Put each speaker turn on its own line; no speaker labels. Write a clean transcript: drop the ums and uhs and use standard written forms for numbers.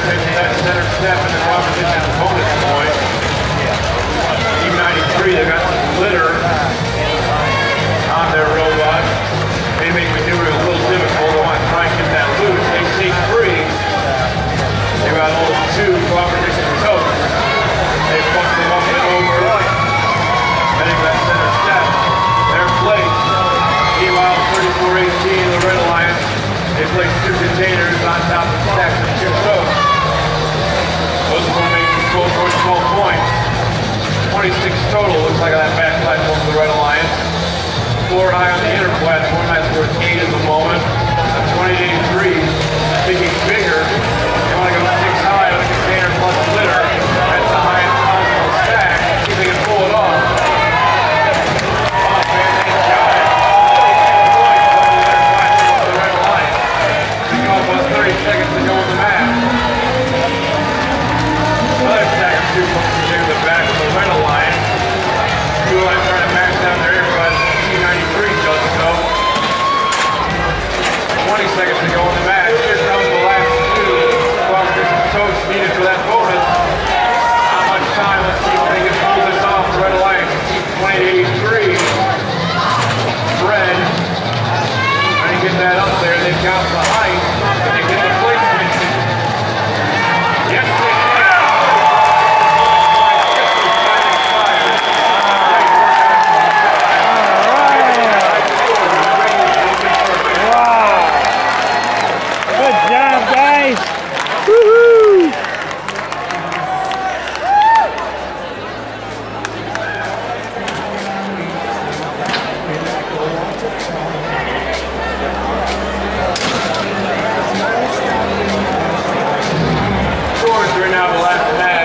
takes that center step and the competition bonus point. Team 93, they got some glitter on their robot. They make maneuvering a little difficult. They want to try and get that loose. They see free. They got all two competition toes. They fuck them up and over. Heading that center step. They're placed. Meanwhile, 34-18, the Red Alliance. They place two containers on top of stacks of two toes. Those will make the score for 12 points. 26 total, looks like that back platform for the Red Alliance. 4 high on the inner platform, that's worth 8 at the moment. A 28-3, thinking bigger. They want to go 6 high on the container plus glitter. That's the highest possible stack. See if they can pull it off. Oh man, they got it. The Red Alliance. Picking off about 30 seconds to go in the match. Another stack of 2 points to take the back of the Red Alliance. Blue Alliance trying to max down their air, but Team 93 does so. 20 seconds to go in the match. Here comes the last 2. Competition toast needed for that bonus. Not much time. Let's see if they can pull this off. The Red Alliance keep 28-3. Red. Trying to get that up there. They've got the height. Can they get the placement? Yes, they can. Now the last match.